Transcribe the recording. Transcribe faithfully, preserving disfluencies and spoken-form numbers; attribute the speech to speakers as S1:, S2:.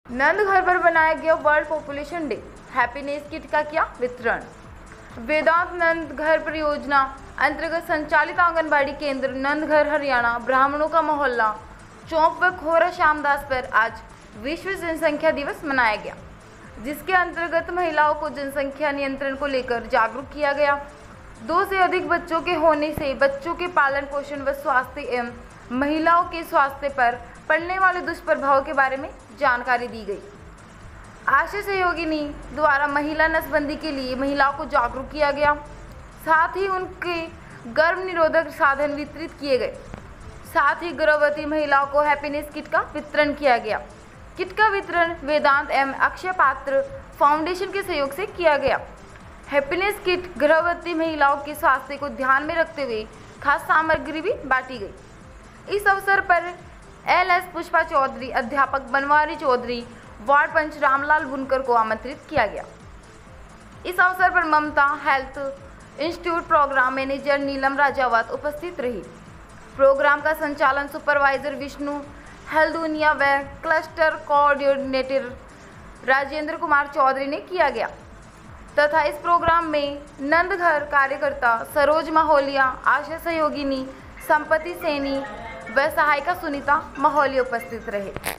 S1: नंदघर पर बनाया गया world population day, happiness kit का किया वितरण। वेदांत नंदघर परियोजना अंतर्गत संचालित आंगनबाड़ी केंद्र नंदघर हरियाणा ब्राह्मणों का मोहल्ला चौक व खोरा श्यामदास पर आज विश्व जनसंख्या दिवस मनाया गया, जिसके अंतर्गत महिलाओं को जनसंख्या नियंत्रण को लेकर जागरूक किया गया। दो से अधिक बच्चों के होने से बच्चों के पालन पोषण व स्वास्थ्य एवं महिलाओं के स्वास्थ्य पर पड़ने वाले दुष्प्रभाव के बारे में जानकारी दी गई। आशा सहयोगिनी द्वारा महिला नसबंदी के लिए महिलाओं को जागरूक किया गया, साथ ही उनके गर्भ निरोधक साधन वितरित किए गए। साथ ही गर्भवती महिलाओं को हैप्पीनेस किट का वितरण किया गया। किट का वितरण वेदांत एवं अक्षय पात्र फाउंडेशन के सहयोग से किया गया। हैप्पीनेस किट गर्भवती महिलाओं के स्वास्थ्य को ध्यान में रखते हुए खास सामग्री भी बांटी गई। इस अवसर पर एल एस पुष्पा चौधरी, अध्यापक बनवारी चौधरी, वार्ड पंच रामलाल बुनकर को आमंत्रित किया गया। इस अवसर पर Mamta health institute programme manager Neelam Rajawat उपस्थित रही। प्रोग्राम का संचालन सुपरवाइजर विष्णु हल्दुनिया व क्लस्टर कोऑर्डिनेटर राजेंद्र कुमार चौधरी ने किया गया तथा इस प्रोग्राम में नंदघर कार्यकर्ता सरोज माहौलिया, आशा सहयोगिनी संपत्ति सैनी व सहायिका सुनीता माहौलिया उपस्थित रहे।